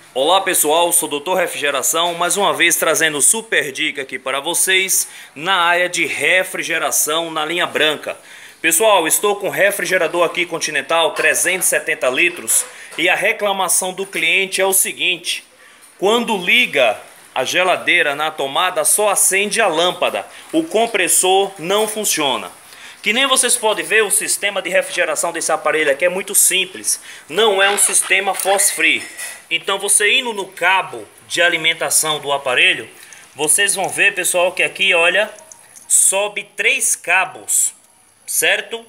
Olá pessoal, sou o Dr. Refrigeração, mais uma vez trazendo super dica aqui para vocês na área de refrigeração na linha branca. Pessoal, estou com refrigerador aqui Continental 370 litros e a reclamação do cliente é o seguinte: quando liga a geladeira na tomada só acende a lâmpada, o compressor não funciona. Que nem vocês podem ver, o sistema de refrigeração desse aparelho aqui é muito simples. Não é um sistema force free. Então você indo no cabo de alimentação do aparelho, vocês vão ver, pessoal, que aqui, olha, sobe 3 cabos, certo?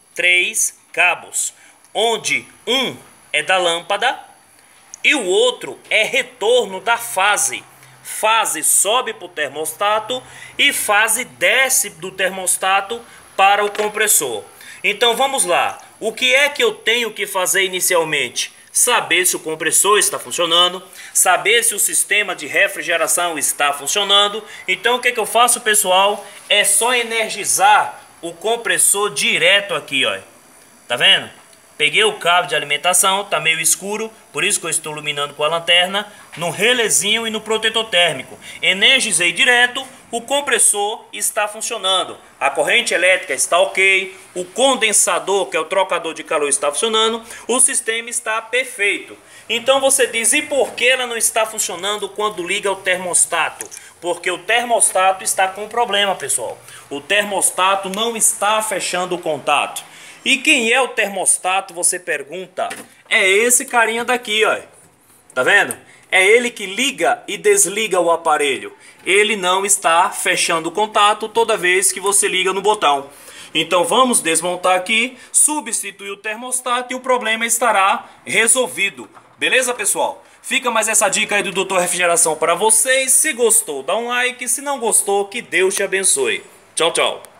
3 cabos, onde um é da lâmpada e o outro é retorno da fase. Fase sobe para o termostato e fase desce do termostato para o compressor. Então vamos lá. O que é que eu tenho que fazer inicialmente? Saber se o compressor está funcionando, saber se o sistema de refrigeração está funcionando. Então o que é que eu faço, pessoal? É só energizar o compressor direto aqui, ó. Tá vendo? Peguei o cabo de alimentação, tá meio escuro, por isso que eu estou iluminando com a lanterna, no relezinho e no protetor térmico. Energizei direto, o compressor está funcionando, a corrente elétrica está ok, o condensador, que é o trocador de calor, está funcionando, o sistema está perfeito. Então você diz, e por que ela não está funcionando quando liga o termostato? Porque o termostato está com problema, pessoal. O termostato não está fechando o contato. E quem é o termostato, você pergunta? É esse carinha daqui, ó. Tá vendo? É ele que liga e desliga o aparelho. Ele não está fechando o contato toda vez que você liga no botão. Então vamos desmontar aqui, substituir o termostato e o problema estará resolvido. Beleza, pessoal? Fica mais essa dica aí do Dr. Refrigeração para vocês. Se gostou, dá um like. Se não gostou, que Deus te abençoe. Tchau, tchau.